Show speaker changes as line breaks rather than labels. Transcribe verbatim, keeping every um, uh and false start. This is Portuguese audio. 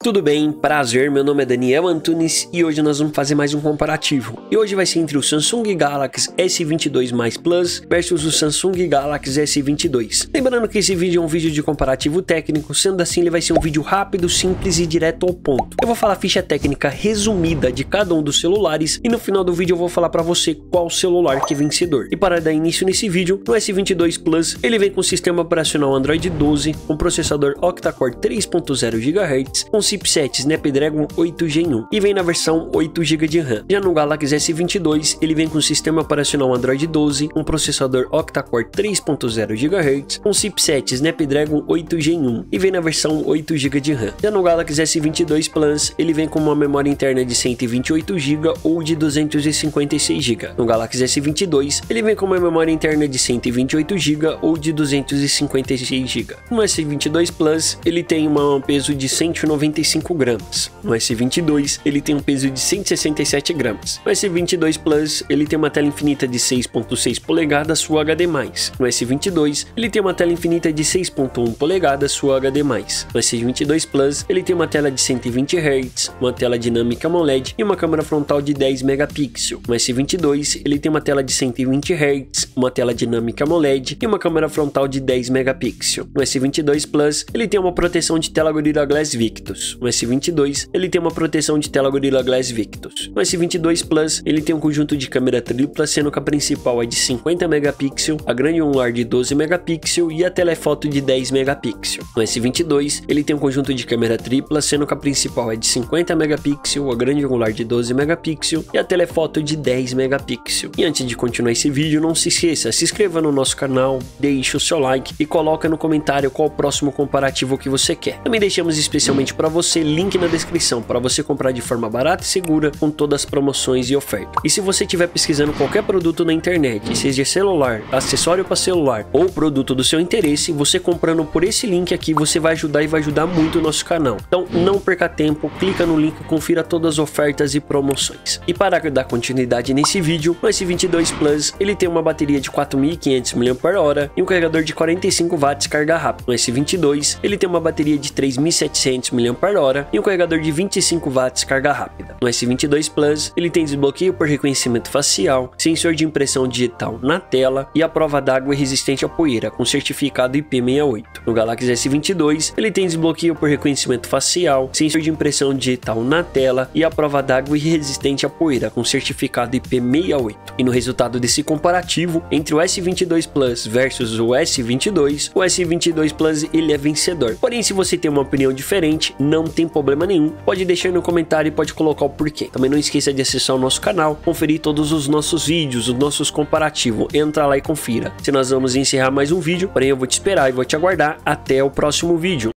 Tudo bem, prazer, meu nome é Daniel Antunes e hoje nós vamos fazer mais um comparativo. E hoje vai ser entre o Samsung Galaxy S vinte e dois mais Plus versus o Samsung Galaxy S vinte e dois. Lembrando que esse vídeo é um vídeo de comparativo técnico, sendo assim ele vai ser um vídeo rápido, simples e direto ao ponto. Eu vou falar a ficha técnica resumida de cada um dos celulares e no final do vídeo eu vou falar para você qual celular que é vencedor. E para dar início nesse vídeo, no S vinte e dois Plus ele vem com sistema operacional Android doze, com processador octa-core três ponto zero gigahertz, com chipset Snapdragon oito Gen um e vem na versão oito gigas de RAM. Já no Galaxy S vinte e dois ele vem com sistema operacional Android doze, um processador octa-core três ponto zero gigahertz, com chipset Snapdragon oito Gen um e vem na versão oito gigas de RAM. Já no Galaxy S vinte e dois Plus ele vem com uma memória interna de cento e vinte e oito gigas ou de duzentos e cinquenta e seis gigas. No Galaxy S vinte e dois ele vem com uma memória interna de cento e vinte e oito gigas ou de duzentos e cinquenta e seis gigas. No S vinte e dois Plus ele tem um peso de cento e noventa e cinco gramas. No S vinte e dois ele tem um peso de cento e sessenta e sete gramas. No S vinte e dois Plus ele tem uma tela infinita de seis ponto seis polegadas Full H D mais. No S vinte e dois ele tem uma tela infinita de seis ponto um polegadas Full H D mais. No S vinte e dois Plus ele tem uma tela de cento e vinte hertz, uma tela dinâmica AMOLED e uma câmera frontal de dez megapixels. No S vinte e dois ele tem uma tela de cento e vinte hertz, uma tela dinâmica AMOLED e uma câmera frontal de dez megapixels. No S vinte e dois Plus ele tem uma proteção de tela Gorilla Glass Victus. No S vinte e dois ele tem uma proteção de tela Gorilla Glass Victus. No S vinte e dois Plus ele tem um conjunto de câmera tripla, sendo que a principal é de cinquenta megapixels, a grande angular de doze megapixels e a telefoto de dez megapixels. No S vinte e dois ele tem um conjunto de câmera tripla, sendo que a principal é de cinquenta megapixels, a grande angular de doze megapixels e a telefoto de dez megapixels. E antes de continuar esse vídeo, não se esqueça, se inscreva no nosso canal, deixe o seu like e coloca no comentário qual o próximo comparativo que você quer. Também deixamos especialmente para você link na descrição para você comprar de forma barata e segura com todas as promoções e ofertas. E se você estiver pesquisando qualquer produto na internet, seja celular, acessório para celular ou produto do seu interesse, você comprando por esse link aqui você vai ajudar e vai ajudar muito o nosso canal. Então não perca tempo, clica no link e confira todas as ofertas e promoções. E para dar continuidade nesse vídeo, o S vinte e dois Plus ele tem uma bateria de quatro mil e quinhentos miliampères-hora e um carregador de quarenta e cinco watts carga rápida. No S vinte e dois ele tem uma bateria de três mil e setecentos miliampères-hora e um carregador de vinte e cinco watts carga rápida. No S vinte e dois Plus ele tem desbloqueio por reconhecimento facial, sensor de impressão digital na tela e a prova d'água resistente à poeira com certificado I P sessenta e oito. No Galaxy S vinte e dois ele tem desbloqueio por reconhecimento facial, sensor de impressão digital na tela e a prova d'água resistente à poeira com certificado I P sessenta e oito. E no resultado desse comparativo entre o S vinte e dois Plus versus o S vinte e dois, o S vinte e dois Plus ele é vencedor. Porém, se você tem uma opinião diferente, não tem problema nenhum, pode deixar no comentário e pode colocar o porquê. Também não esqueça de acessar o nosso canal, conferir todos os nossos vídeos, os nossos comparativos, entra lá e confira. Se nós vamos encerrar mais um vídeo, porém eu vou te esperar e vou te aguardar até o próximo vídeo.